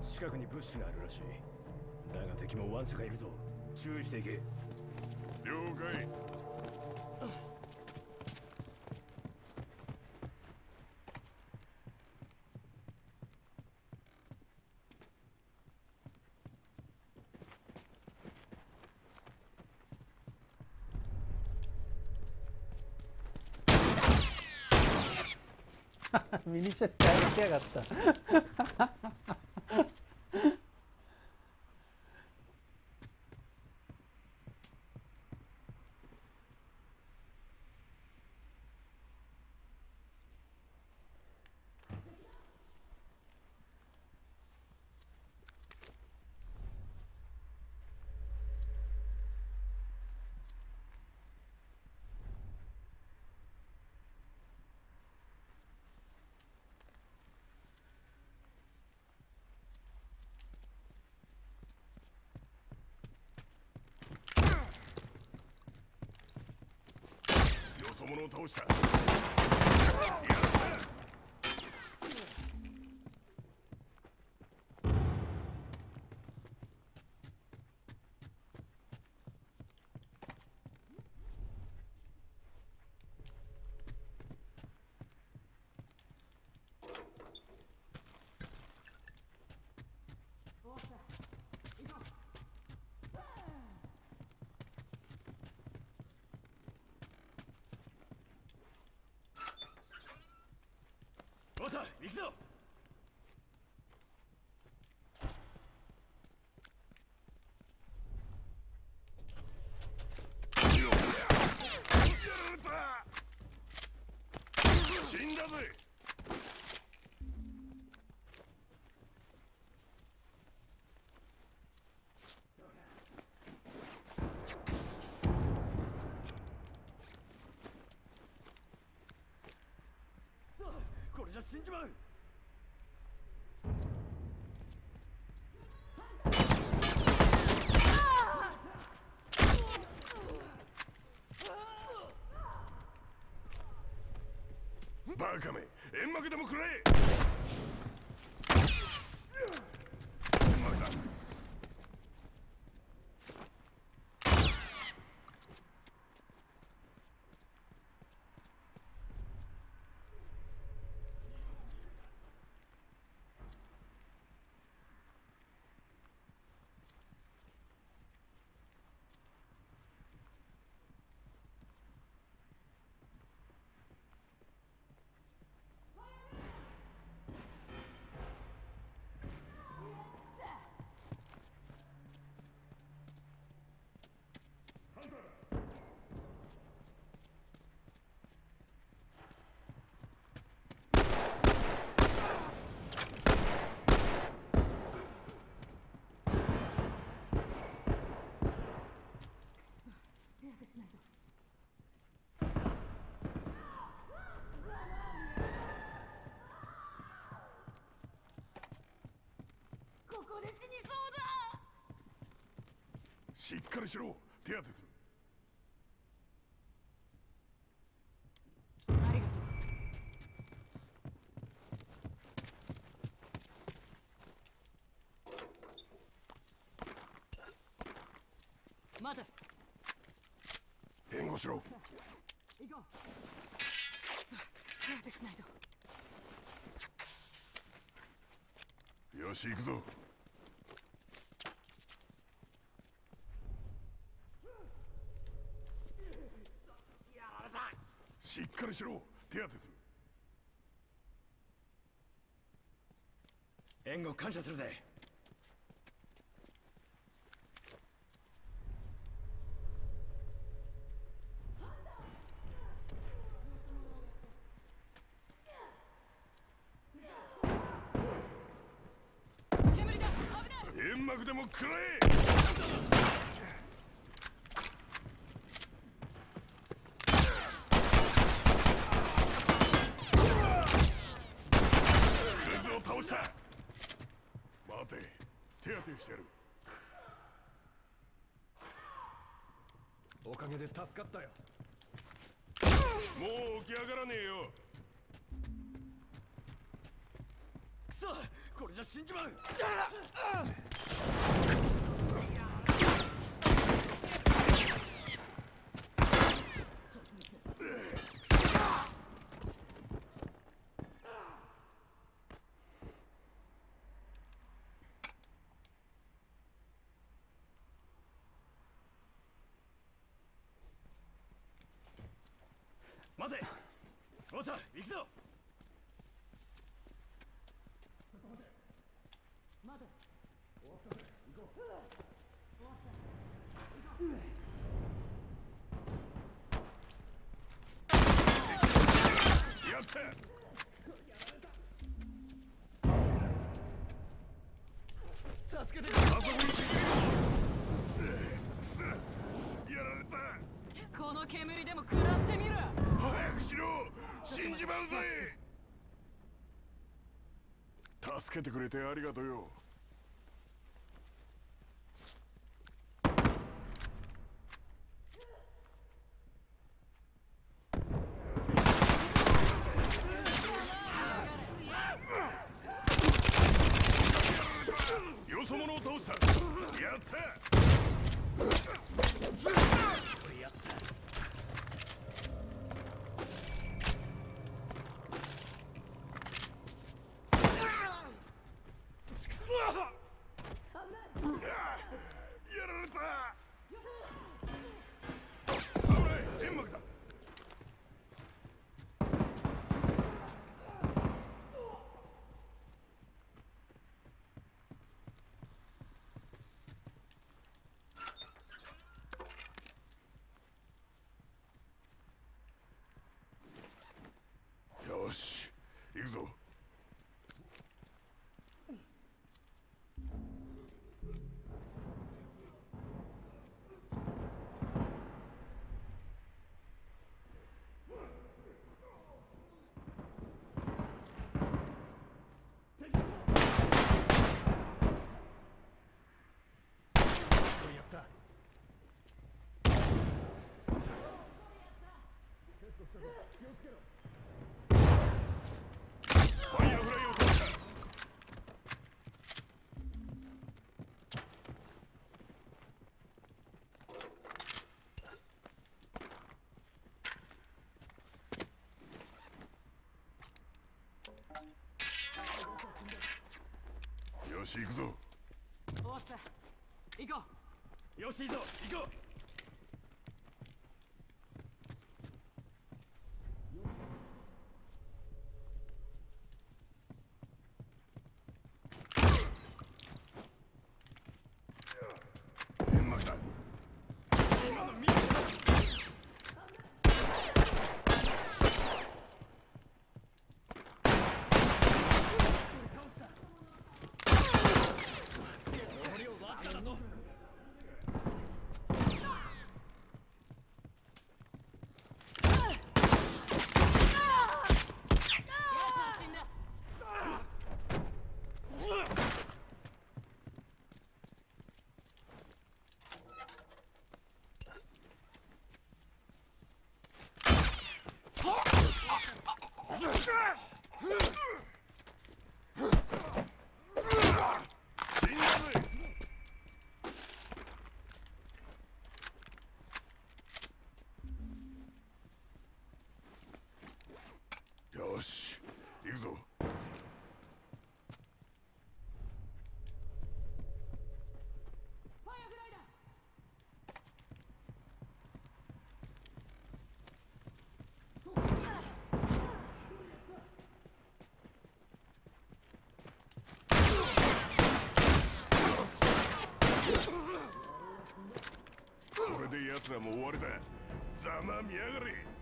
近くに物資があるらしい。だが敵もわんさかいるぞ。注意していけ。 了解。 ミニシャッター行きやがった。 よそ者を倒した。 おった行くぞ。 死んだぜ。 これじゃ死んじまう。 バカめ、煙幕でもくれ。煙幕だ。 ここで死にそうしっかりしろ。手当てする。 だ。ありがとう。待て。 援護しろ。 行こう。くそ、手当てしないと。 よし行くぞ。しっかりしろ。手当てする。 援護感謝するぜ。 煙だ。危ない。 煙幕でもくらえ。クズを倒した。待て、手当てしてやる。 おかげで助かったよ。 もう起き上がらねえよ。 くそ、 これじゃ死んじまう。待て、ウォーター行くぞ。 やった。 助けて。 あそこにくそ、やられた。 この煙でも食らってみろ。 早くしろ、死んじまうぜ。助けてくれてありがとうよ。よそ者を倒した。やった。やられた。危ない、煙幕だ。よし、行くぞ。 やった。 ファイヤーフライを通した。よし、行くぞ。 終わった。行こう。 よし、いいぞ、行こう。 煙幕だ。 今の見て。残りをわずかだぞ。 死んだ。 死んだぜ。よし、行くぞ。 ファイアフライだ。 これで奴らも終わりだ。ざまみやがれ。